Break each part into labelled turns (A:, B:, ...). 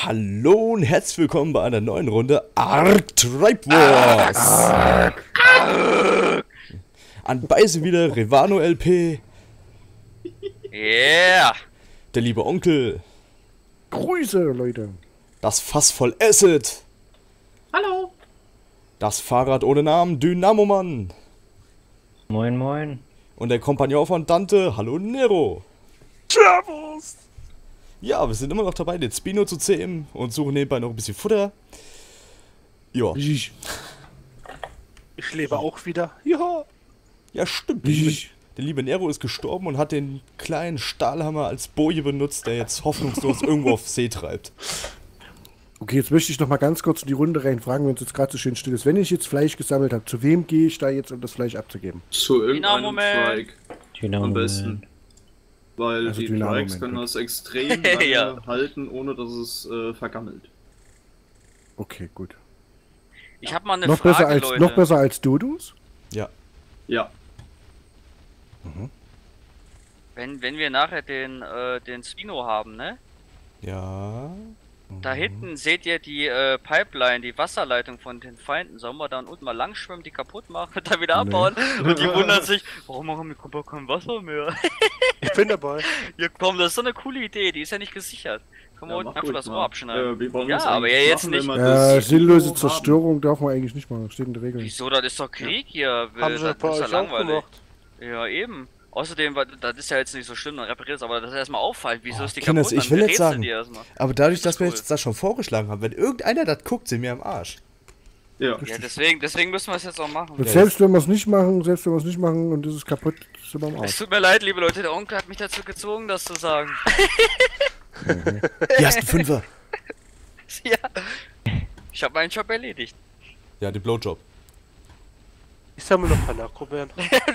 A: Hallo und herzlich willkommen bei einer neuen Runde Ark Tribe Wars. Anbei sind wieder Revano LP.
B: Yeah!
A: Der liebe Onkel.
C: Grüße, Leute.
A: Das Fass voll Acid.
D: Hallo.
A: Das Fahrrad ohne Namen, Dynamoman.
D: Moin, moin.
A: Und der Kompagnon von Dante, hallo Nero.
C: Servus.
A: Ja, wir sind immer noch dabei, den Spino zu zähmen und suchen nebenbei noch ein bisschen Futter. Ja.
C: Ich lebe auch wieder. Ja.
A: Ja, stimmt. Der liebe Nero ist gestorben und hat den kleinen Stahlhammer als Boje benutzt, der jetzt hoffnungslos irgendwo auf See treibt.
C: Okay, jetzt möchte ich noch mal ganz kurz in die Runde reinfragen, wenn es jetzt gerade so schön still ist. Wenn ich jetzt Fleisch gesammelt habe, zu wem gehe ich da jetzt, um das Fleisch abzugeben?
E: Zu irgendeinem
B: Dynamo-Man.
E: Trike. Am besten. Weil
C: Also
E: die
C: Dynamo-Man,
E: Trikes können
C: gut.
E: das extrem lange
B: Ja.
E: halten, ohne dass es vergammelt.
C: Okay, gut.
B: Ich habe mal eine
C: Noch
B: Frage,
C: besser als
B: Leute.
C: noch besser als Dodos?
A: Ja.
E: Ja.
B: Wenn wir nachher den Spino haben, ne?
A: Ja.
B: Da hinten seht ihr die Pipeline, die Wasserleitung von den Feinden. Sollen wir dann unten mal lang schwimmen, die kaputt machen und dann wieder abbauen? Und die wundern sich, warum haben wir kein Wasser mehr?
F: Ich bin dabei.
B: Ja komm, das ist so eine coole Idee, die ist ja nicht gesichert. Können wir
E: Ja,
B: unten
E: mach
B: einfach
E: ruhig
B: das
E: mal.
B: Rohr abschneiden.
E: Wir wollen
B: Ja,
E: das
B: aber
E: eigentlich
B: ja, jetzt
E: machen,
B: nicht.
E: wenn wir das
C: Sinnlose
E: haben.
C: Zerstörung darf man eigentlich nicht machen, steht in der Regel.
B: Wieso, das ist doch Krieg hier.
F: Haben sie bei
B: ist ja
F: euch auch gemacht.
B: Ja, eben. Außerdem, das ist ja jetzt nicht so schlimm, dann repariert es, aber das ist erstmal auffallend. Wieso ist die
A: Kinders,
B: kaputt?
A: ich will
B: Dann
A: jetzt
B: rätseln
A: sagen,
B: die erstmal.
A: aber dadurch, dass wir
B: cool.
A: jetzt das schon vorgeschlagen haben, wenn irgendeiner das guckt, sind wir am Arsch.
E: Ja.
B: Ja, deswegen müssen wir es jetzt auch machen.
C: Und selbst wenn wir es nicht machen, und das ist kaputt, sind wir am
B: Es
C: Arsch.
B: tut mir leid, liebe Leute, der Onkel hat mich dazu gezwungen, das zu sagen.
A: Hier hast du einen Fünfer.
B: Ja. Ich habe meinen Job erledigt.
A: Ja, den Blowjob.
F: Ich sammle noch Panakobeeren.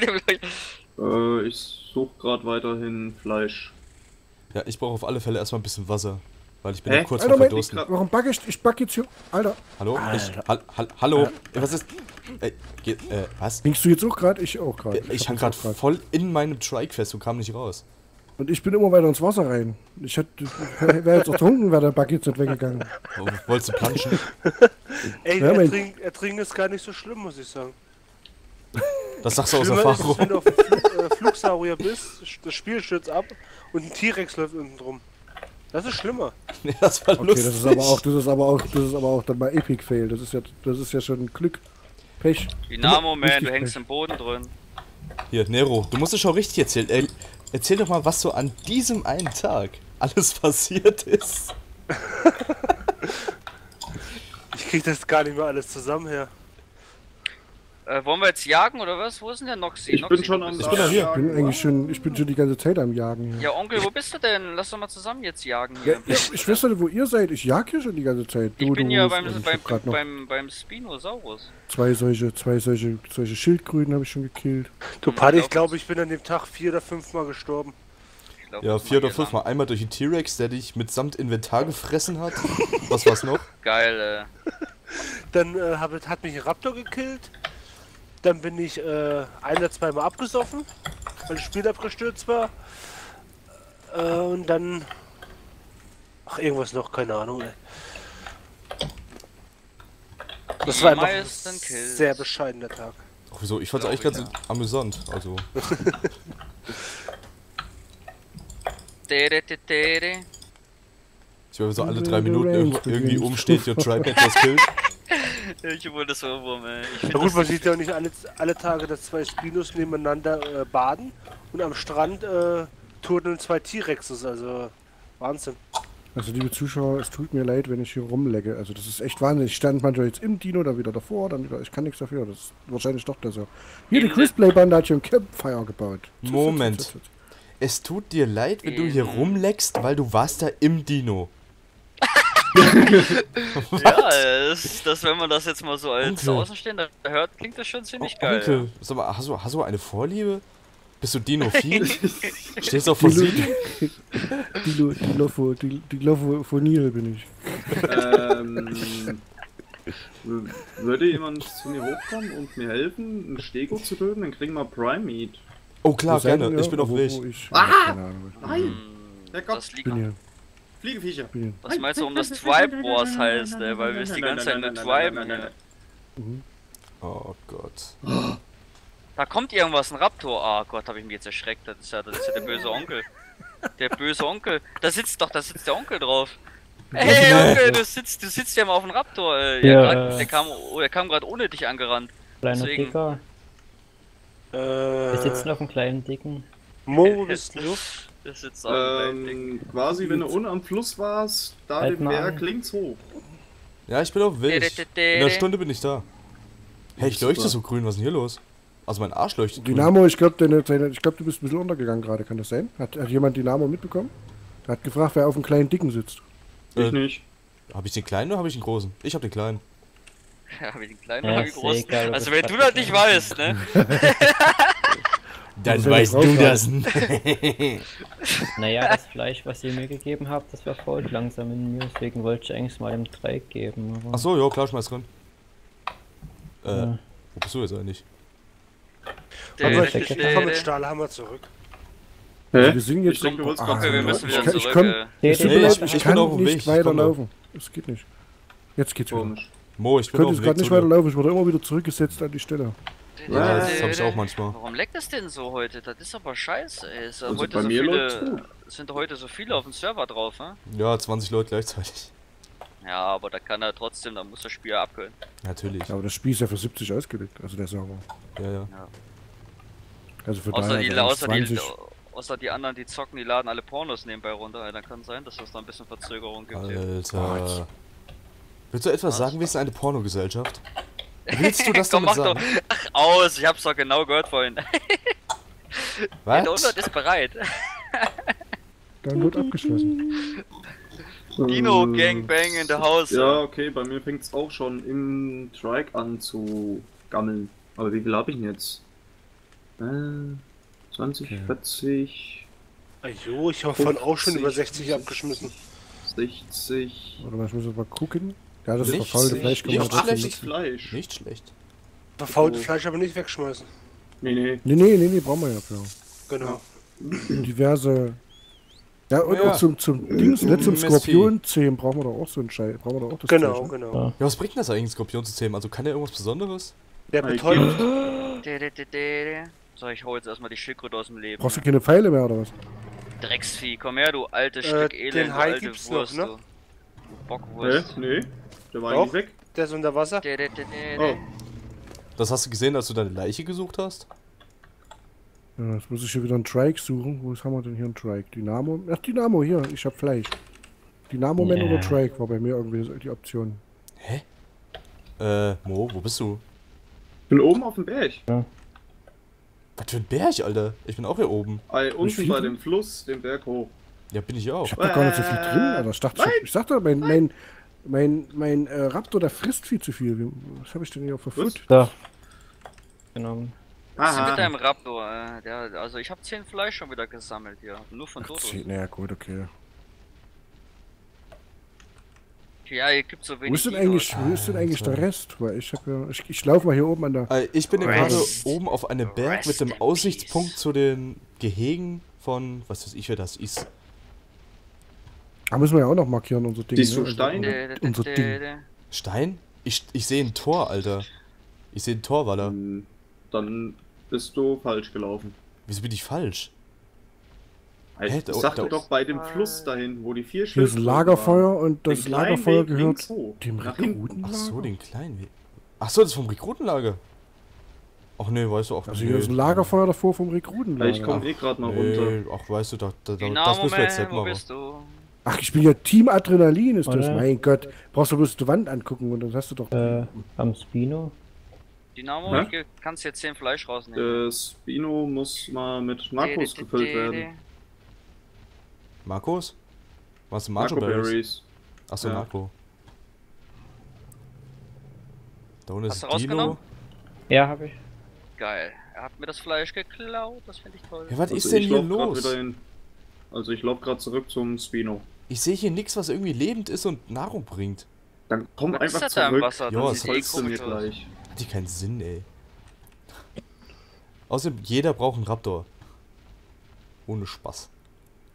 E: Ich suche gerade weiterhin Fleisch.
A: Ja, ich brauche auf alle Fälle erstmal ein bisschen Wasser. Weil ich bin
E: Hä?
A: ja kurz
C: Alter,
A: vor
C: Moment,
A: Verdursten.
C: warum backe ich? Ich backe jetzt hier. Alter,
A: Hallo?
C: Alter.
A: Hallo? Was ist... was?
C: hängst du jetzt auch gerade? Ich auch gerade.
A: Ich hang gerade voll in meinem Trike fest und kam nicht raus.
C: Und ich bin immer weiter ins Wasser rein. Ich wäre jetzt ertrunken, wäre der Back jetzt nicht weggegangen.
A: Wolltest du planschen?
F: Ey,
C: Ja, mein-
F: ertrinken ist gar nicht so schlimm, muss ich sagen.
A: Das sagst du aus
F: Schlimmer ist es,
A: Erfahrung.
F: wenn du auf dem Flugsaurier bist, das Spiel stürzt ab und ein T-Rex läuft unten drum. Das ist schlimmer.
A: Nee, das war
C: Okay,
A: lustig.
C: das ist aber auch dann mal Epic Fail. Das ist ja schon Glück. Pech.
B: Dynamo-Man,
C: Richtig
B: du hängst
C: Pech.
B: im Boden drin.
A: Hier, Nero, du musst es schon richtig erzählen. Erzähl doch mal, was so an diesem einen Tag alles passiert ist.
F: Ich krieg das gar nicht mehr alles zusammen her.
B: Wollen wir jetzt jagen oder was? Wo ist denn der Noxy?
E: Ich
B: Noxy,
E: bin schon
B: du
E: am
B: bist-
A: bin doch hier.
C: Ich bin schon die ganze Zeit am Jagen hier.
B: Ja, Onkel, wo bist du denn? Lass doch mal zusammen jetzt jagen hier.
C: Ich weiß nicht, wo ihr seid. Ich jag hier schon die ganze Zeit.
B: Ich bin ja beim
C: ich hab grad noch
B: beim Spinosaurus.
C: zwei solche Schildkröten habe ich schon gekillt.
F: Du Paddy, ich glaube, ich bin an dem Tag 4 oder 5 Mal gestorben.
B: Ich glaub,
A: Ja,
B: das
A: 4 oder
B: mal
A: 5 Mal. Einmal durch den T-Rex, der dich mitsamt Inventar gefressen hat. Was war's noch?
B: Geil,
F: Dann hat mich ein Raptor gekillt. Dann bin ich ein oder zweimal abgesoffen, weil das Spiel abgestürzt war. Und dann... Ach, irgendwas noch, keine Ahnung, ey. Das
B: Die
F: war einfach ein
B: meisten Kills.
F: sehr bescheidener Tag.
A: Ach, wieso? Ich fand's eigentlich ganz amüsant. Also,
B: Tere.
A: ich war so alle 3 Minuten irgendwie umsteht, your tribe etwas killt.
B: Ich wollte das Ohrwurm, ey. Ich
F: Na
B: find
F: gut, man sieht ja auch nicht alle Tage, dass zwei Spinos nebeneinander baden und am Strand turteln zwei T-Rexes, also Wahnsinn.
C: Also liebe Zuschauer, es tut mir leid, wenn ich hier rumlecke. Also das ist echt Wahnsinn. Ich stand manchmal jetzt im Dino, dann wieder davor, dann wieder. Ich kann nichts dafür. Das ist wahrscheinlich doch der so. Hier, die Chrisplay-Bande hat hier ein Campfire gebaut.
A: Moment. Es tut dir leid, wenn du hier rumleckst, weil du warst da im Dino.
B: Ja, das, wenn man das jetzt mal so als
A: Onkel.
B: Außenstehender hört, klingt das schon ziemlich geil.
A: Onkel, sag mal, hast du eine Vorliebe? Bist du Dinophil? Stehst du auf Fossilien?
C: Dilophonie bin ich.
E: Würde jemand zu mir hochkommen und mir helfen, einen Stego zu töten? Dann kriegen wir Prime Meat.
A: Oh klar,
C: Wo seid
A: gerne.
C: ihr?
A: Ich bin auf
C: Wo
A: Weg.
C: ich-
E: Ah!
C: keine Ahnung.
E: Nein!
B: Das liegt
C: Ich bin hier.
E: Fliegeviecher.
B: Was meinst du, warum das Tribe Wars heißt, ey? Weil wir es die ganze Zeit nur triben, ey.
A: Oh Gott.
B: Da kommt irgendwas, ein Raptor. Ah Gott, habe ich mich jetzt erschreckt. Das ist ja der böse Onkel. Der böse Onkel. Da sitzt der Onkel drauf. Hey Onkel, du sitzt ja mal auf dem Raptor.
D: Ja,
B: der kam gerade ohne dich angerannt.
D: Kleiner
B: Deswegen.
D: Dicker. Wir sitzen auf einem kleinen Dicken.
F: Mo, wo bist du?
B: Der sitzt auf dem kleinen Ding.
E: Quasi, wenn du unten am Fluss warst, da
D: Halt
E: den
D: mal
E: Berg
D: an.
E: links hoch.
A: Ja, ich bin auf dem Weg. In einer Stunde bin ich da. Hey, ich leuchte so grün, was ist denn hier los? Also mein Arsch leuchtet grün.
C: Dynamo, ich glaube, du bist ein bisschen untergegangen gerade, kann das sein? Hat jemand Dynamo mitbekommen? Er hat gefragt, wer auf dem kleinen Dicken sitzt.
E: Ich nicht.
A: Habe ich den kleinen oder habe ich den großen? Ich habe den kleinen.
B: Ja, wie den kleinen
D: Ja,
B: oder wie
D: ist
B: groß.
D: egal, ob
B: Also
D: das
B: wenn du
D: grad
B: das nicht weißt, ne?
A: Dann
C: Also,
A: weißt
C: wenn
A: du
C: ich
A: das.
D: Naja, das Fleisch, was ihr mir gegeben habt, das war voll langsam in mir, deswegen wollte ich eigentlich mal im Dreieck geben. Aber
A: Achso, ja, klar, schmeiß drin.
D: Ja.
A: Wo bist du jetzt eigentlich?
F: Aber ich komme mit Stahlhammer zurück.
C: Also wir sind jetzt.
E: Ich denke, du willst
B: Okay, wir müssen wieder
C: ich
B: zurück.
C: kann, es tut mir
A: Nee,
C: leid,
A: ich
C: ich
A: bin
C: kann
A: auf dem Weg,
C: nicht
A: ich komm
C: weiterlaufen. Es geht nicht. Jetzt geht's wieder.
E: Komisch.
A: Mo, ich
C: Ich
A: bin
C: könnte
A: auf
C: jetzt
A: dem
C: gerade
A: Weg
C: nicht
A: zu dir.
C: weiterlaufen, ich wurde immer wieder zurückgesetzt an die Stelle.
A: Ja, das habe ich auch manchmal.
B: Warum leckt das denn so heute? Das ist aber scheiße, ey.
E: Also bei mir läuft's gut.
B: Sind heute so viele auf dem Server drauf, ne?
A: Ja, 20 Leute gleichzeitig.
B: Ja, aber da kann er trotzdem, da muss das Spiel abgehen.
A: Natürlich.
C: Aber das Spiel ist ja für 70 ausgelegt, also der Server.
A: Ja.
C: Also für
B: Außer
C: daher also
B: außer die anderen, die zocken, die laden alle Pornos nebenbei runter. Dann kann sein, dass es da ein bisschen Verzögerung gibt. hier.
A: Alter. Willst du etwas sagen, wir sind eine Pornogesellschaft? Willst du das
B: Komm,
A: damit
B: mach doch.
A: sagen?
B: Ach, aus, ich hab's doch genau gehört vorhin. Der
A: Was?
B: Download ist bereit.
C: Dann wird abgeschlossen.
B: Dino Gangbang in the house.
E: Ja, okay, bei mir fängt es auch schon im Trike an zu gammeln. Aber wie viel habe ich denn jetzt? 20,
C: Okay.
E: 40,
F: Ajo, ich habe von auch schon über 60 abgeschmissen.
E: 60.
C: Warte mal, ich muss jetzt mal gucken. Ja, das
A: Nicht
C: verfaulte
A: schlecht,
C: Fleisch kann man
A: nicht
C: trotzdem
A: schlecht.
C: nutzen.
E: Fleisch.
A: Nicht schlecht.
F: Verfaultes
E: Oh.
F: Fleisch aber nicht wegschmeißen.
E: Nee.
C: Nee, brauchen wir ja für.
F: Genau.
C: Diverse. Ja, und
A: Ja.
C: auch zum Dings, ne, zum
A: MSP.
C: Skorpion-Zähmen brauchen wir doch auch so einen Scheiß. Brauchen wir doch auch das
F: Genau,
C: Fleisch, ne?
F: genau.
D: Ja.
A: Ja, was bringt das eigentlich, Skorpion zu zähmen? Also kann der irgendwas Besonderes?
F: Der betäubt.
B: So, ich hol jetzt erstmal die Schildkröte aus dem Leben.
C: Brauchst du keine Pfeile mehr oder was?
B: Drecksvieh, komm her, du altes Stück Elend,
F: den
B: du
F: Hai
B: alte
F: gibt's
B: Wurst,
F: noch, ne?
B: du.
E: Hä?
B: Bockwurst.
E: Nee, der war
F: Doch.
E: eigentlich weg.
F: Der ist unter Wasser.
E: Oh,
A: Das hast du gesehen, als du deine Leiche gesucht hast?
C: Ja, jetzt muss ich hier wieder einen Trike suchen. Wo haben wir denn hier einen Trike? Dynamo? Ach, Dynamo, hier, ich hab Fleisch. Dynamo-Man
D: Ja.
C: oder Trike war bei mir irgendwie die Option.
A: Mo, wo bist du?
E: ich bin oben auf dem Berg.
A: Was für ein Berg, Alter? Ich bin auch hier oben.
E: Unten
C: viel
E: bei
C: drin?
E: dem Fluss, den Berg hoch.
A: Ja, bin ich auch.
C: Ich hab doch gar nicht so viel drin, Alter. Ich dachte, mein Raptor, der frisst viel zu viel. Was habe ich denn hier für Food?
D: Da. Genommen.
B: Was ist denn mit
E: Aha.
B: deinem Raptor? Also ich habe 10 Fleisch schon wieder gesammelt hier. Nur von Toto.
C: Naja, gut, okay.
B: Ja, ihr gibt so
C: Wo
B: wenig
C: ist denn
B: Dinos.
C: eigentlich der Rest? Weil ich habe ja, ich laufe mal hier oben an der.
A: Ich bin ja gerade
B: Rest.
A: oben auf einem Berg mit dem
B: Rest in
A: Aussichtspunkt
B: peace.
A: zu den Gehegen von, was weiß ich, wer das ist.
C: Da müssen wir ja auch noch markieren, unser Ding.
E: Siehst du
C: ne?
E: Steine?
C: Unser Ding.
A: Stein? Ich sehe ein Tor, Alter. Ich sehe ein Tor, Waller.
E: Dann bist du falsch gelaufen.
A: Wieso bin ich falsch?
E: Ich
A: da-
E: sagte
A: da-
E: doch bei dem Fluss dahin, wo die 4
C: Hier ist ein
E: Schildkröten
C: Lagerfeuer und
E: waren.
C: das
E: Den kleinen
C: Lagerfeuer
E: Weg
C: gehört
E: links hoch,
C: dem
E: nach hinten.
C: Rekrutenlager.
A: Ach so, den kleinen Weg. Ach so, das ist vom Rekrutenlager. Ach nee, weißt du auch
C: Also hier ist ein Lagerfeuer davor vom Rekrutenlager.
E: Ich komme eh gerade mal runter.
A: Nee, ach weißt du, das
B: Dynamo
A: müssen wir jetzt
B: Man,
A: nicht
B: wo
A: machen.
B: bist du?
C: Ach, ich bin ja Team Adrenalin, ist das.
D: Oder?
C: Mein Gott. Brauchst du bloß die Wand angucken und dann hast du doch.
D: Am Spino.
B: Dynamo,
E: Hä?
B: ich kannst jetzt 10 Fleisch rausnehmen.
E: Das Spino muss mal mit Narcos gefüllt werden.
A: Markus? Was sind Marco Berries?
E: Narco-Berries.
A: Achso,
E: Ja.
A: Marco. Da unten
B: Hast
A: ist
B: du
A: Dino.
B: rausgenommen?
D: Ja, habe ich.
B: Geil. Er hat mir das Fleisch geklaut, das finde ich toll.
A: Ja, was
E: Also
A: ist denn
E: ich
A: hier
E: lauf grad
A: los?
E: wieder hin. Also ich laufe gerade zurück zum Spino.
A: Ich sehe hier nichts, was irgendwie lebend ist und Nahrung bringt.
E: Dann komm
B: Was
E: einfach
B: ist das da im
E: zurück.
B: Wasser?
A: Ja,
B: Das
A: das
B: sieht eh
E: Holst du mir
B: komisch aus.
E: gleich.
A: Hat hier keinen Sinn, ey. Außerdem, jeder braucht einen Raptor. Ohne Spaß.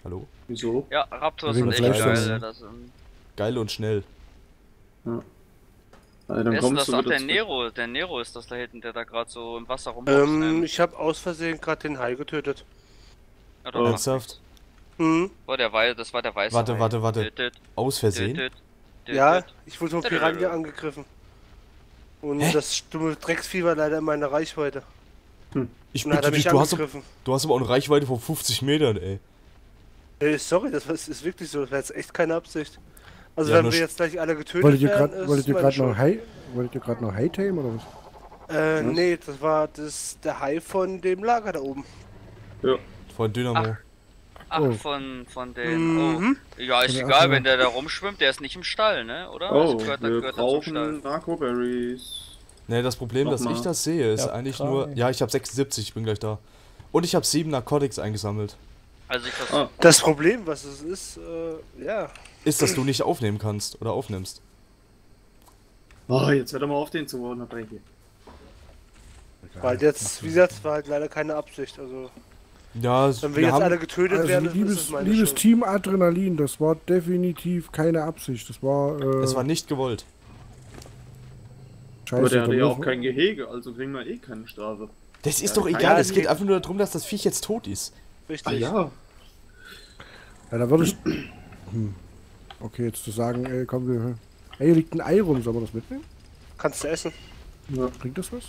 A: Hallo?
E: Wieso?
B: Ja, Raptor
C: Wegen
B: sind echt
C: Fleisch,
B: geil.
C: ja.
B: Das sind,
A: Geil und schnell.
E: Ja, dann
B: wer ist denn
E: kommst
B: das
E: du
B: doch
E: wieder
B: der
E: zurück.
B: Nero? Der Nero ist das da hinten, der da gerade so im Wasser rumboxt.
F: Ich habe aus Versehen gerade den Hai getötet.
B: Ja, doch,
A: Ernsthaft?
F: Mhm.
B: das war der weiße
A: Warte,
B: Hai.
A: warte.
B: Düt, düt,
A: Aus Versehen?
B: düt, düt,
F: Ja,
B: düt.
F: ich wurde von Piranha angegriffen. Und das dumme Drecksvieh war leider in meiner Reichweite.
A: Ich
F: Und dann hat er
A: bitte
F: mich
A: dich,
F: angegriffen.
A: du hast aber auch eine Reichweite von 50 Metern, ey.
F: Sorry, ist wirklich so. Das war jetzt echt keine Absicht. Also
A: Ja,
F: wenn
A: nur
F: wir jetzt gleich alle getötet
C: Wolltet ihr
F: werden,
C: gerade
F: meine
C: noch High? Wolltet ihr gerade noch High Tame oder was?
F: Nee, das war der Hai von dem Lager da oben.
E: Ja.
A: Von Dynamo.
B: Ach,
C: Oh.
B: von den. Oh. Ja, ist
C: Von der
B: egal,
C: Ach,
B: wenn der da rumschwimmt, der ist nicht im Stall, ne? Oder?
E: Oh,
B: Also
E: wir
B: gehört er zum Stall.
E: brauchen Narcoberries.
A: Ne, das Problem, dass
E: Nochmal.
A: ich das sehe, ist
D: Ja,
A: eigentlich
D: drei.
A: nur... Ja, ich habe 76, ich bin gleich da. Und ich habe 7 Narcotics eingesammelt.
B: Also ich vers
E: Ah,
F: Das Problem, was es ist, ja.
A: Ist, dass du nicht aufnehmen kannst oder aufnimmst.
E: oh, jetzt hört er mal auf, den zu unterbrechen.
F: Weil jetzt, wie gesagt, war halt leider keine Absicht. Also,
A: Ja,
F: wenn wir jetzt
A: haben...
F: alle getötet
C: Also
F: werden, dann ist
C: liebes,
F: es meine
C: liebes
F: Schuld.
C: Team Adrenalin, das war definitiv keine Absicht. Das war,
A: Es war nicht gewollt.
C: scheiße.
E: Aber der hatte
C: da
E: ja auch
C: muss-
E: kein Gehege, also kriegen wir eh keine Strafe.
A: Das ist
E: Ja,
A: doch
E: kein
A: egal, es
F: Gehege.
A: geht einfach nur darum, dass das Viech jetzt tot ist.
F: Richtig.
E: Ah ja.
C: Ja, da würde ich... Okay, jetzt zu sagen, ey, komm, wir... Ey, hier liegt ein Ei rum, sollen wir das mitnehmen?
F: Kannst du essen.
E: Ja.
C: Bringt das was?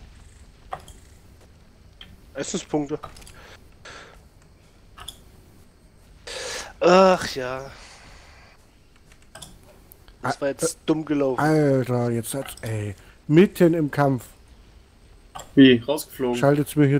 F: Essenspunkte. Ach ja. Das war jetzt dumm gelaufen.
C: Alter, jetzt hat's... Ey, mitten im Kampf
E: Wie? Rausgeflogen.
C: schaltet's mir hier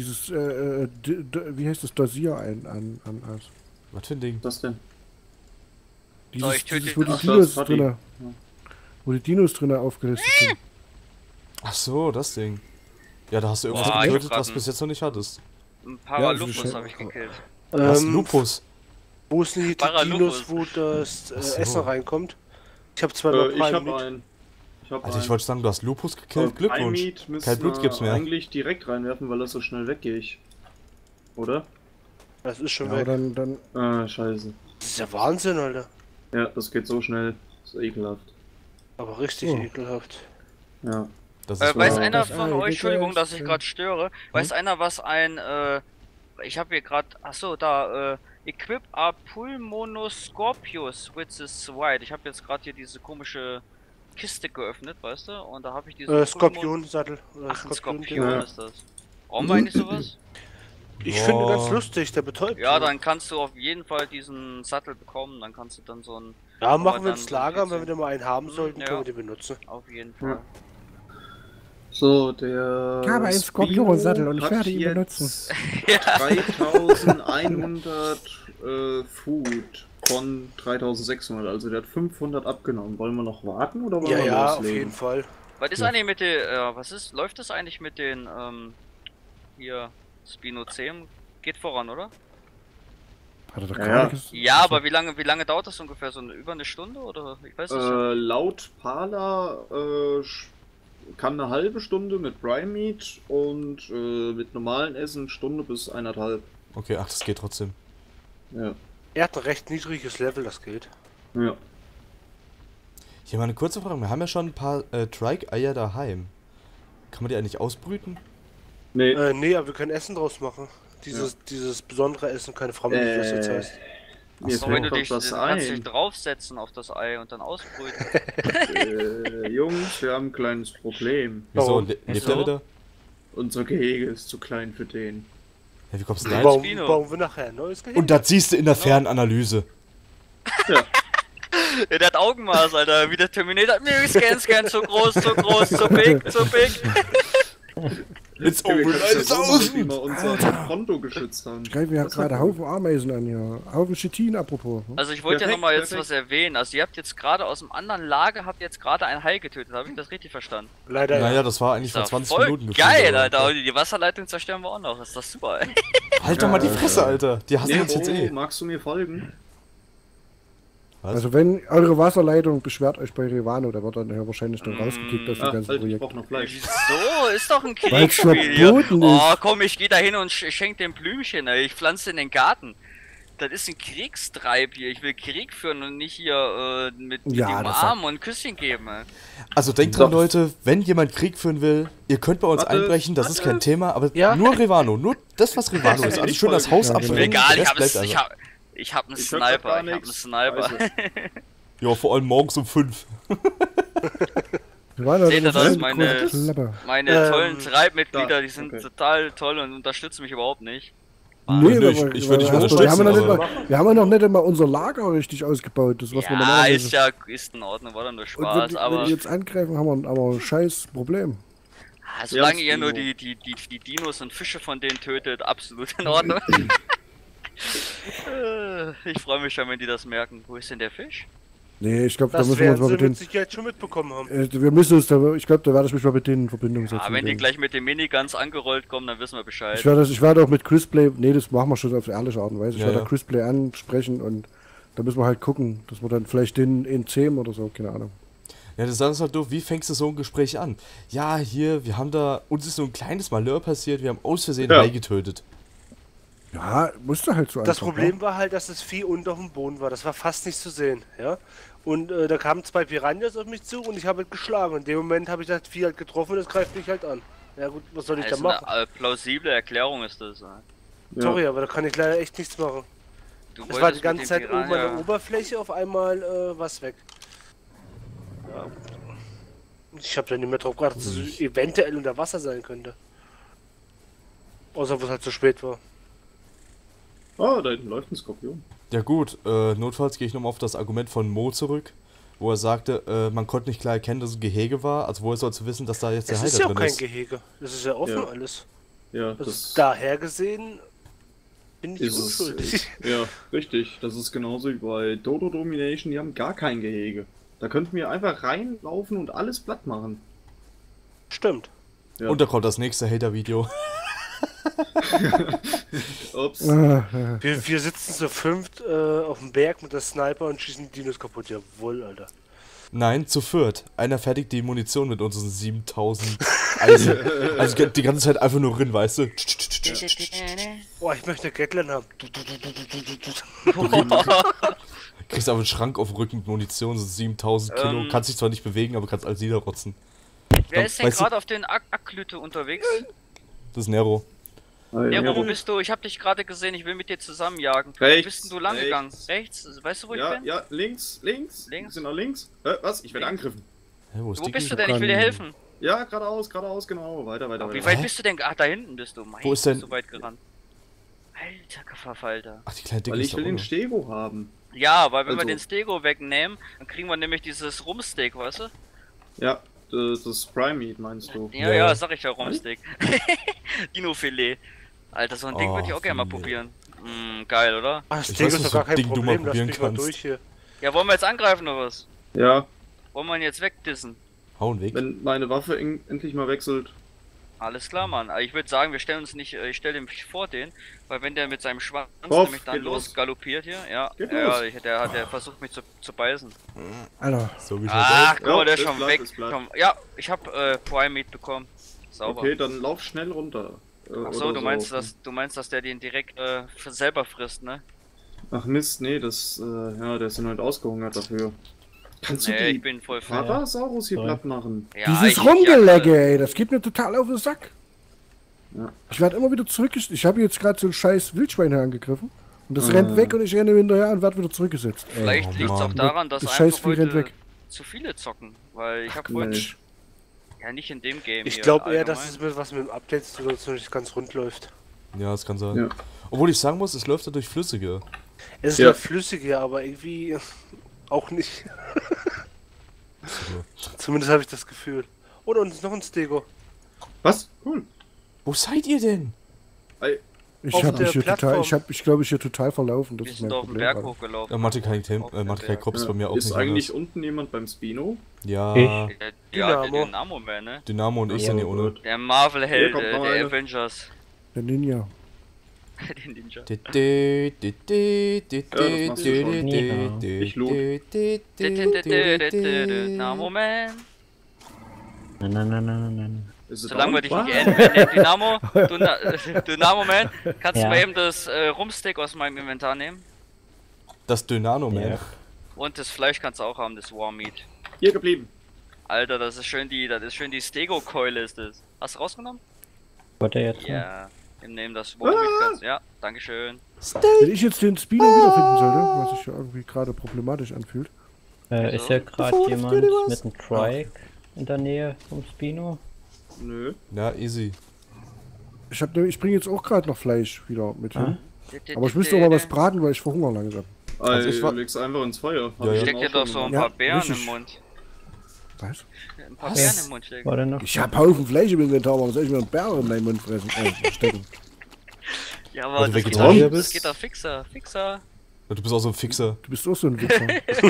C: wie heißt das, Dosier an aus.
A: Was für ein Ding?
E: Was denn?
C: Dieses,
B: ich töte
C: dieses wo die
E: Ach,
C: Dinos
E: das, Fatih.
C: drinne... Wo die Dinos drinne aufgelistet sind.
A: Ach so, das Ding. Ja, da hast du irgendwas
B: Boah, ich hab
A: getötet,
B: grad
A: was du bis jetzt noch nicht hattest.
B: Ein
C: Ja,
B: Paralupus
C: das ist
B: habe ich gekillt.
A: Was? Lupus.
F: Wo ist denn hier die
B: Paralupus.
F: Dinos, wo das
A: Ach so.
F: Essen reinkommt? Ich habe zwar noch
E: Ich hab
F: Prime
E: einen. Ich hab
A: Also ich
E: einen.
A: wollte sagen, du hast Lupus gekillt, Glückwunsch.
E: Meat müssen
A: Kein Blut
E: wir
A: gibt's mehr.
E: eigentlich direkt reinwerfen, weil das so schnell weggeht. Oder?
F: Das ist schon
C: Ja,
F: weg.
C: dann
E: Ah, scheiße.
F: Das ist ja Wahnsinn, Alter.
E: Ja, das geht so schnell. Das ist ekelhaft.
F: Aber richtig
C: Oh.
F: ekelhaft.
E: Ja.
A: Das ist
B: Weiß
A: wahr.
B: einer
C: Das
B: von
C: Ei
B: euch, Entschuldigung,
C: gegessen.
B: dass ich gerade störe, weiß einer, was ein, ich habe hier gerade, achso, da, Equip a Pulmonoscorpius with this white. Ich habe jetzt gerade hier diese komische Kiste geöffnet, weißt du, und da habe ich diese
F: Skorpionsattel. Oder
B: Ach, ein Skorpion
E: Ja.
B: ist das. Brauchen wir eigentlich sowas?
F: Ich finde ganz
A: Boah.
F: lustig, der betäubt.
B: Ja,
F: so.
B: dann kannst du auf jeden Fall diesen Sattel bekommen, dann kannst du dann so ein,
F: Ja,
B: aber
F: machen wir
B: dann
F: ins Lager,
B: so
F: wenn wir da mal einen haben sollten,
B: Ja.
F: können wir den benutzen.
B: auf jeden Fall.
E: So, der.
C: Ich habe einen
E: Spino
C: Skorpionsattel und ich
E: hat
C: werde ihn
E: jetzt
C: benutzen.
E: 3100 Food von 3600, also der hat 500 abgenommen. Wollen wir noch warten oder wollen
F: Ja,
E: wir
F: ja, auf
E: loslegen?
F: jeden Fall.
B: Was ist eigentlich mit den, läuft das eigentlich mit den, hier, Spino 10? Geht voran, oder?
C: Hat er doch
E: Ja,
C: gar
E: ja.
C: nichts.
B: Ja, aber wie lange dauert das ungefähr? So über eine Stunde oder? Ich weiß nicht.
E: Laut Pala kann eine halbe Stunde mit Prime Meat und mit normalen Essen Stunde bis 1,5.
A: Okay, ach, das geht trotzdem.
E: Ja.
F: Er hat ein recht niedriges Level, das geht.
E: Ja.
A: Hier mal eine kurze Frage. Wir haben ja schon ein paar Trike-Eier daheim. Kann man die eigentlich ausbrüten?
E: Nee.
F: Nee, aber wir können Essen draus machen. Dieses besondere Essen, keine Frage, wie das jetzt heißt.
E: Mir
B: Aber wenn
E: fällt
B: du
E: doch
B: dich,
E: was
B: du kannst dich
E: ein.
B: draufsetzen auf das Ei und dann ausbrüten.
E: Jungs, wir haben ein kleines Problem.
A: Wieso?
F: Warum?
A: Lebt
B: Wieso?
A: er wieder?
E: Unser Gehege ist zu klein für den.
A: Ja, wie kommst du da jetzt?
B: Spino.
F: Bauen wir nachher ein neues Gehege?
A: Und das siehst du in der Fernanalyse.
B: Der hat Augenmaß, Alter. Wie der Terminator. Nee, scan, so groß, so big.
A: It's
E: Wir
A: over
E: können ja so machen, wie
A: 1000!
E: wir unser Konto geschützt haben.
C: Ich greife ja
E: Das
C: gerade
E: hat-
C: Haufen Ameisen an hier. Haufen Chitin, apropos.
B: Also ich wollte ja
E: Perfekt,
B: nochmal jetzt
E: perfekt.
B: was erwähnen. Also ihr habt jetzt gerade aus dem anderen Lager, habt jetzt gerade ein Hai getötet. Habe ich das richtig verstanden?
F: Leider
A: Naja,
F: ja.
A: das war eigentlich
B: Ist
A: vor
B: doch
A: 20
B: voll
A: Minuten
B: geil,
A: gefühlt,
B: Alter.
A: aber-
B: Und die Wasserleitung zerstören wir auch noch. Ist das super, ey.
A: Halt doch mal die Fresse, Alter. Die hassen uns jetzt
E: Nero,
A: eh.
E: magst du mir folgen?
A: Was?
C: Also wenn eure Wasserleitung, beschwert euch bei Revano, der wird dann ja wahrscheinlich dann rausgekickt aus dem
E: Ah,
C: ganzen
E: halt, ich
C: Projekt.
E: brauch noch Fleisch.
B: Wieso? Ist doch ein
C: Weil's
B: Kriegsspiel hier.
C: verboten ist.
B: Oh, komm, ich gehe da hin und schenk dem Blümchen, ey. Ich pflanze in den Garten. Das ist ein Kriegstreib hier. Ich will Krieg führen und nicht hier mit
C: Ja,
B: dem
C: das
B: Arm und ein Küsschen geben. Ey.
A: Also denkt dran, Leute, wenn jemand Krieg führen will, ihr könnt bei uns
E: Warte,
A: einbrechen, das ist kein Thema, aber
F: Ja.
A: nur Revano, nur das, was Revano ist. Also schön das Haus
C: Ja,
A: abspringen,
C: genau.
B: Egal,
A: der
B: ich
A: Rest bleibt einfach.
B: hab einen
E: Ich hör grad
B: Sniper.
E: gar
B: Ich hab einen
E: nix.
B: Sniper.
E: Also,
A: Ja, vor allem morgens um 5.
C: Wir waren
B: Seht ihr
C: also
B: das,
C: so
B: meine-
C: Klapper.
B: Meine tollen Treibmitglieder,
E: da,
B: die sind
E: okay.
B: total toll und unterstützen mich überhaupt nicht.
C: Nee,
A: nicht.
C: aber-
A: Ich würd dich
C: aber-
A: unterstützen,
C: wir haben, ja noch nicht
A: aber-
C: mal, wir haben ja noch nicht einmal unser Lager richtig ausgebaut. Das, was wir
B: Ja,
C: normalerweise...
B: ist in Ordnung, war dann nur
C: Und
B: Spaß,
C: wenn
B: aber
C: die jetzt angreifen, haben wir ein scheiß Problem.
B: solange
E: Ja,
B: ihr nur
E: Dino.
B: die Dinos und Fische von denen tötet, absolut in Ordnung. Ich freue mich schon, wenn die das merken. Wo ist denn der Fisch?
C: Nee, ich glaube, da
F: Das
C: müssen wir uns
F: werden
C: mal
F: sie
C: mit
F: mit
C: denen...
F: Sicherheit schon mitbekommen haben.
C: Wir müssen uns da... Ich glaube, da werde ich mich mal mit denen in Verbindung setzen.
B: Ah, wenn
C: mit
B: die
C: denen.
B: gleich mit den Miniguns angerollt kommen, dann wissen wir Bescheid.
C: Ich werde auch mit Chrisplay... Nee, das machen wir schon auf ehrliche Art und Weise. Ich
A: Ja,
C: werde
A: ja.
C: Chrisplay ansprechen und da müssen wir halt gucken, dass wir dann vielleicht den in 10 oder so, keine Ahnung.
A: Ja, das ist halt doof, wie fängst du so ein Gespräch an? Ja, hier, wir haben da, uns ist so ein kleines Malheur passiert, wir haben aus Versehen
E: Ja.
A: Hai getötet.
C: Ja, musste halt so
F: Das
C: einfach,
F: Problem war halt, dass das Vieh unter dem Boden war. Das war fast nicht zu sehen, ja. Und da kamen 2 Piranhas auf mich zu und ich habe halt geschlagen. In dem Moment habe ich das Vieh halt getroffen und das greift mich halt an. Ja gut, was soll ich da
B: Also
F: machen?
B: eine plausible Erklärung ist das.
E: ja.
F: Sorry, aber da kann ich leider echt nichts machen.
B: Du
F: Es war die
B: wolltest
F: ganze
B: mit
F: Zeit
B: dem
F: oben an
B: Piranha-
F: der Oberfläche, auf einmal was weg. Ja. Ich habe dann nicht mehr drauf geachtet, dass es eventuell unter Wasser sein könnte. Außer was halt zu spät war.
E: Oh, da hinten läuft ein Skorpion.
A: Ja gut, notfalls gehe ich nochmal auf das Argument von Mo zurück, wo er sagte, man konnte nicht klar erkennen, dass es ein Gehege war, also woher sollst du wissen, dass da jetzt der
F: Es
A: Hai
F: ist
A: da
F: ja auch
A: drin
F: kein
A: ist?
F: Gehege. Das ist ja offen
E: Ja.
F: alles.
E: Ja,
F: Also
E: das
F: daher gesehen bin ich
E: ist es.
F: unschuldig.
E: Ja, richtig. Das ist genauso wie bei Dodo Domination, die haben gar kein Gehege. Da könnten wir einfach reinlaufen und alles platt machen.
F: Stimmt.
E: Ja.
A: Und da kommt das nächste Hater-Video.
E: Ups.
F: Wir sitzen zu 5 auf dem Berg mit der Sniper und schießen die Dinos kaputt. Jawohl, Alter.
A: Nein, zu viert. Einer fertigt die Munition mit unseren 7000 Eisen. Also die ganze Zeit einfach nur rin, weißt du?
F: Boah, ich möchte Gatling haben.
A: Kriegst aber einen Schrank auf dem Rücken mit Munition, so 7000 Kilo. Kannst dich zwar nicht bewegen, aber kannst alles niederrotzen.
B: Wer ist denn
A: Weißt du-
B: gerade auf den Aklüte unterwegs?
A: Das ist Nero.
B: Nero, wo bist du? Ich hab dich gerade gesehen, ich will mit dir zusammenjagen. Wo
E: Rechts,
B: bist denn du lang
E: rechts.
B: gegangen? Rechts? Weißt du, wo ich
E: Ja,
B: bin?
E: ja, links.
B: Links?
E: Wir sind nach links. Was? Ich werde angegriffen.
A: Hä, wo ist
B: Wo
A: die
B: bist du
A: Kiste?
B: denn? Ich will dir helfen.
E: Ja, geradeaus, genau. Weiter,
B: Wie
E: weiter.
B: weit bist du denn? Ach, da hinten bist du. Mein,
A: Wo ist denn-
B: so weit gerannt. Alter Verfalter.
A: Ach, die kleine Dicke
E: Weil
A: ist
E: ich
A: da
E: will den
A: oben.
E: Stego haben.
B: Ja, weil wenn wir
E: Also-
B: den Stego wegnehmen, dann kriegen wir nämlich dieses Rumsteak, weißt du?
E: Ja, das Prime Meat meinst du?
B: Ja,
A: Ja.
B: ja, sag ich ja, Rumsteak. Dino-Filet. Alter, so ein Ding
A: Oh,
B: würde ich auch gerne mal
A: Filet.
B: probieren. Geil, oder?
F: Ach, das
A: Ich
F: Ding
A: weiß,
F: ist
A: was
F: doch gar
A: für ein
F: kein
A: Ding du mal
F: Problem. Lass
A: probieren
F: mich mal
A: kannst.
F: durch hier.
B: Ja, wollen wir jetzt angreifen oder was?
E: Ja,
B: Wollen wir ihn jetzt wegdissen?
A: Hauen weg.
E: wenn meine Waffe endlich mal wechselt.
B: Alles klar, Mann. Aber ich würde sagen, wir stellen uns nicht, ich stelle mich vor den, weil wenn der mit seinem Schwanz
E: Hoff,
B: nämlich dann
E: geht los.
B: losgaloppiert hier, ja,
E: Geht
B: ja,
E: los.
B: der versucht mich zu beißen.
C: Alter,
A: So wie
B: Ach, guck mal,
E: Ja,
B: der ist
E: ist
B: schon
E: platt,
B: weg.
E: ist platt.
B: Komm, ja, ich hab Prime Meat bekommen. Sauber.
E: Okay, dann lauf schnell runter.
B: Achso,
E: oder
B: du meinst, dass der den direkt selber frisst, ne?
E: Ach Mist, nee, ja, der ist ja noch nicht ausgehungert dafür. Kannst
B: Nee,
E: du
B: ich
E: die
B: bin voll fit.
E: Parasaurus hier
D: Sorry.
E: platt machen?
B: Ja,
C: dieses
B: ich-
C: Rumgelecke, ey, das geht mir total auf den Sack.
E: Ja.
C: Ich werde immer wieder zurückgesetzt. Ich habe jetzt gerade so ein scheiß Wildschwein hier angegriffen. Und das rennt weg und ich renne hinterher und werde wieder zurückgesetzt. Ey.
B: Vielleicht
A: Oh,
B: liegt es auch
A: Mann.
B: daran, dass
C: Das
B: einfach
C: Scheißvieh rennt
B: heute
C: weg.
B: zu viele zocken. Weil ich habe
E: Mensch.
B: heute, ja nicht in dem Game
F: Ich
B: hier,
F: glaube eher,
B: allgemein.
F: dass es mit was mit dem Update zu tun hat, dass es nicht ganz rund läuft.
A: Ja, das kann sein.
E: Ja.
A: Obwohl ich sagen muss, es läuft ja durch Flüssige.
F: Es ist
E: Ja.
F: ja flüssiger, aber irgendwie auch nicht. Zumindest habe ich das Gefühl. Oder und noch ein Stego.
E: Was? Cool.
A: Wo seid ihr denn?
E: Ey,
C: Ich
F: auf
C: habe
F: der
C: mich hier
F: Plattform.
C: total, ich glaube, ich hier total verlaufen. Das
B: Wir
C: ist mein
B: sind auf den
C: Problem.
B: Berg
C: gerade.
B: hochgelaufen.
A: Ja, Mathe kein
B: Auf den Berg.
A: Kops bei mir auch
E: ist
A: nicht
E: eigentlich
A: anders.
E: unten jemand beim Spino?
A: Ja,
B: Ja, der
F: Dynamo.
B: Dynamo Man, ne?
A: Dynamo und ich sind hier ohne.
B: Der Marvel-Held,
E: Hier kommt noch
B: der
E: eine.
B: Avengers.
C: Der Ninja.
B: Den Ninja.
E: Ich loot.
B: Dynamo Man.
D: Nein.
E: Ist es
B: Solange wir
E: down?
B: dich nicht enden, Dynamo Man, kannst
D: Ja.
B: du mal eben das Rumstick aus meinem Inventar nehmen?
A: Das Dynano, man.
D: Ja.
B: Und das Fleisch kannst du auch haben, das Warm Meat.
E: Hier geblieben.
B: Alter, das ist schön die Stego-Keule ist das. Hast du rausgenommen?
D: Wollte er jetzt?
B: Ja. Wir nehmen das Warm Meat ganz. Ja, dankeschön.
C: Wenn ich jetzt den Spino wiederfinden sollte, was sich ja irgendwie gerade problematisch anfühlt.
D: Ist ja gerade jemand mit einem Trike in der Nähe vom Spino?
E: Nö.
A: Ja, easy.
C: Ich bringe jetzt auch gerade noch Fleisch wieder mit hin. Aber ich müsste auch mal was braten, weil ich verhungere langsam.
A: Also ich war-
E: leg's einfach ins Feuer.
A: Ja, ja.
B: Steck dir doch so ein
C: Ja,
B: paar Beeren
C: richtig.
B: im Mund.
C: Was?
B: Ein paar
A: Was?
B: Beeren im Mund stecken.
D: War der noch?
C: Ich hab Haufen Fleisch im Inventar, warum soll ich mir einen Bär in meinen Mund fressen? Stecken.
B: Ja,
A: Weil
B: aber
A: du
B: das geht,
A: Vegetarier
B: doch, das
A: bist?
B: geht doch fixer. Fixer.
A: Du bist auch so ein Fixer.
C: Du bist auch so ein Wichser.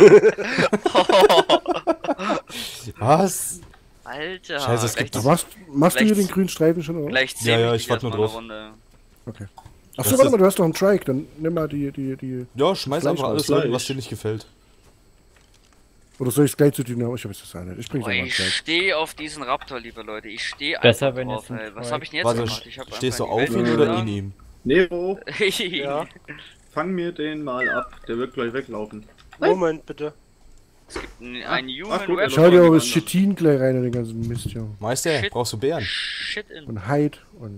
A: Was?
B: Alter.
A: Scheiße, es gibt
B: gleich,
C: machst du hier
B: Gleich-
C: den grünen Streifen schon, oder?
B: gleich
A: Ja, ja,
B: 10
A: ich warte nur
B: erstmal
A: drauf.
B: eine Runde.
C: Okay.
A: Das
C: Achso, warte
A: ist-
C: mal, du hast doch einen Trike, dann nimm mal die.
A: Ja, schmeiß
C: Fleisch
A: einfach alles
C: raus.
A: rein, was dir nicht gefällt.
C: Oder soll ich es gleich zu Dynamo? Ich weiß das auch nicht. Ich bring's
B: Boah,
C: einfach
B: ich
C: gleich.
B: stehe auf diesen Raptor, liebe Leute. Ich stehe
D: Besser,
B: einfach
D: wenn
B: drauf,
D: jetzt ein
B: ey. Was
D: Trike-
B: habe ich denn jetzt
A: Warte,
B: gemacht? Ich hab
A: stehst du
B: einfach
A: auf
B: die
A: ihn
B: Welt
A: oder
B: geschlagen.
A: in ihm?
E: Nero,
F: Ja.
E: fang mir den mal ab. Der wird gleich weglaufen.
F: Moment bitte.
B: Es gibt ein Human
E: ach gut,
B: Web.
C: Schau dir
E: die
C: aber das
E: anderen.
C: Chitin gleich rein in den ganzen Mist, ja.
A: Meister,
B: Shit.
A: brauchst du Bären?
B: Shit in.
C: Und Hyde und.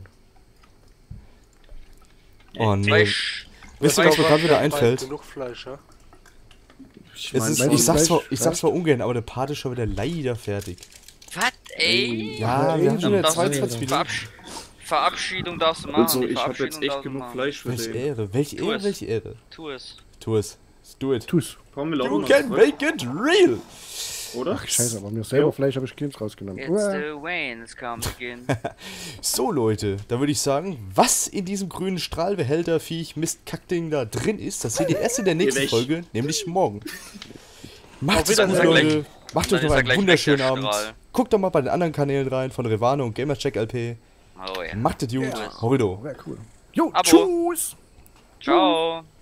A: Oh nee.
B: Fleisch.
A: Wisst ihr, was mir gerade wieder einfällt?
F: Genug Fleisch, ja?
E: Ich
A: Es
E: mein,
A: ist,
C: meinst
A: ich,
C: du
A: sag's
C: Fleisch?
A: zwar, ich sag's zwar ungern, aber der Part ist schon wieder leider fertig.
B: Was, ey?
A: Ja,
C: Ja,
A: wir haben
C: ey,
A: schon wieder
B: dann
A: 22 Minuten.
B: Verabschiedung darfst du machen.
E: also,
B: die
E: ich habe jetzt
B: Verabschiedung
E: echt
B: darfst du
E: genug
B: machen.
E: Fleisch für
A: Welche
E: den.
A: Ehre, welche
B: Tu
A: Ehre,
B: es.
A: welche Ehre.
B: Tu es.
A: Tu es. Do it.
C: Tu's.
E: Komm, wir laufen
A: You
E: mal
A: can
E: zurück,
A: make it real!
E: oder?
C: Ach, scheiße, aber mir selber
E: Jo.
C: Fleisch habe ich keins rausgenommen.
B: It's
C: Uah.
B: the Wayne's come again.
A: So Leute, da würde ich sagen, was in diesem grünen Strahlbehälter Viech Mist Kackding da drin ist, das seht ihr erst in der nächsten
E: weg.
A: Folge, nämlich morgen. Macht
F: Auf
A: es gut,
F: Wiedersehen.
A: Leute. Macht
B: Dann
A: euch noch
B: ist er
A: einen
B: gleich
A: wunderschönen
B: weg, der
A: Abend.
B: Strahl.
A: Guckt doch mal bei den anderen Kanälen rein von Revano und Gamercheck LP.
B: Oh ja.
A: Macht es gut.
C: Ja.
A: Horrido.
C: Wär cool. Jo,
B: Abo.
C: tschüss!
B: Ciao.